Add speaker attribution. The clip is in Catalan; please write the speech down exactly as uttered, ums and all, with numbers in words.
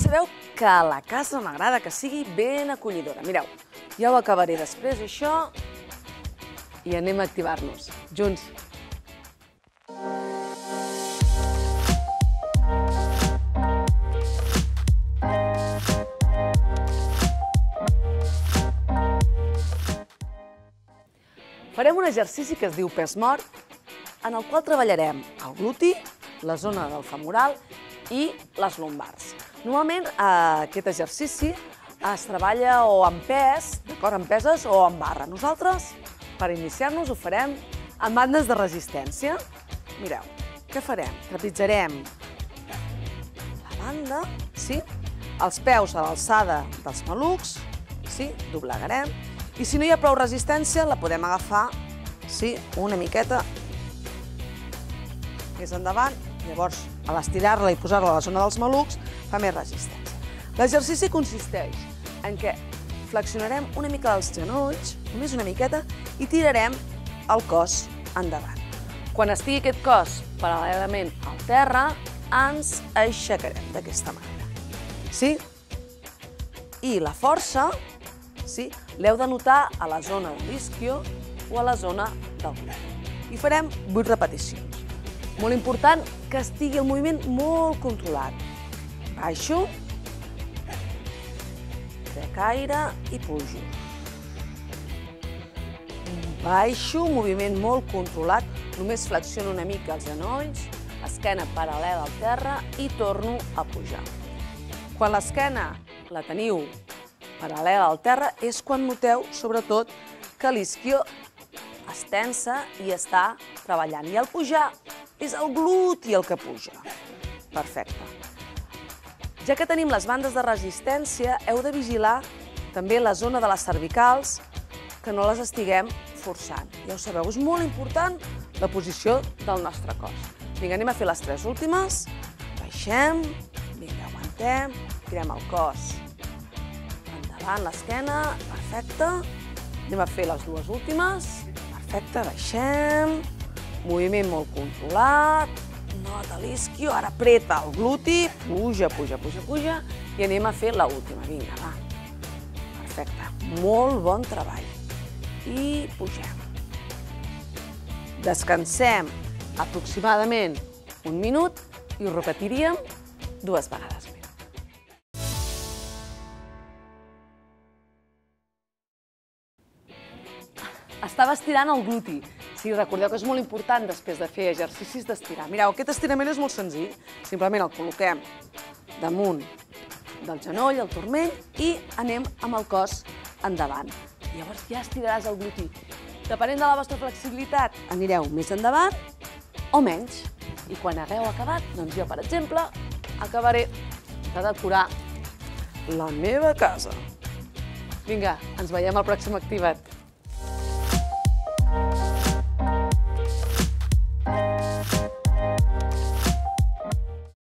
Speaker 1: sabeu que a la casa m'agrada que sigui ben acollidora. Mireu, ja ho acabaré després, això, i anem a activar-nos. Junts. Farem un exercici que es diu pes mort, en el qual treballarem el gluti, la zona del femoral i les lumbars. Normalment aquest exercici es treballa o amb pes, d'acord, amb peses o amb barra. Nosaltres, per iniciar-nos, ho farem amb bandes de resistència. Mireu, què farem? Trepitjarem la banda, sí? Els peus a l'alçada dels malucs, sí? Doblegarem. I si no hi ha prou resistència, la podem agafar, sí, una miqueta més endavant. Llavors, a l'estirar-la i posar-la a la zona dels malucs, fa més resistència. L'exercici consisteix en què flexionarem una mica els genolls, només una miqueta, i tirarem el cos endavant. Quan estigui aquest cos paral·lelament al terra, ens aixecarem d'aquesta manera. Sí? I la força, sí, l'heu de notar a la zona de l'isquio o a la zona del glúti. I farem vuit repeticions. Molt important que estigui el moviment molt controlat. Baixo, trec aire i pujo. Baixo, moviment molt controlat, només flexiono una mica els genolls, esquena paral·lela al terra i torno a pujar. Quan l'esquena la teniu paral·lela al terra és quan noteu, sobretot, que l'isquio es tensa i està treballant. I al pujar és el gluti el que puja. Perfecte. Ja que tenim les bandes de resistència, heu de vigilar també la zona de les cervicals, que no les estiguem forçant. Ja ho sabeu, és molt important la posició del nostre cos. Vinga, anem a fer les tres últimes. Baixem, vinga, aguantem, tirem el cos endavant, l'esquena, perfecte. Anem a fer les dues últimes. Perfecte, baixem. Moviment molt controlat. Nota l'isquio, ara apreta el gluti. Puja, puja, puja, puja. I anem a fer l'última. Vinga, va. Perfecte. Molt bon treball. I pugem. Descansem aproximadament un minut i ho repetiríem dues vegades més. Estava estirant el gluti. Sí, recordeu que és molt important després de fer exercicis d'estirar. Mireu, aquest estirament és molt senzill. Simplement el col·loquem damunt del genoll, el turmell, i anem amb el cos endavant. Llavors ja estiraràs el gluti. Depenent de la vostra flexibilitat, anireu més endavant o menys. I quan hagueu acabat, doncs jo, per exemple, acabaré de decorar la meva casa. Vinga, ens veiem al pròxim Activa't.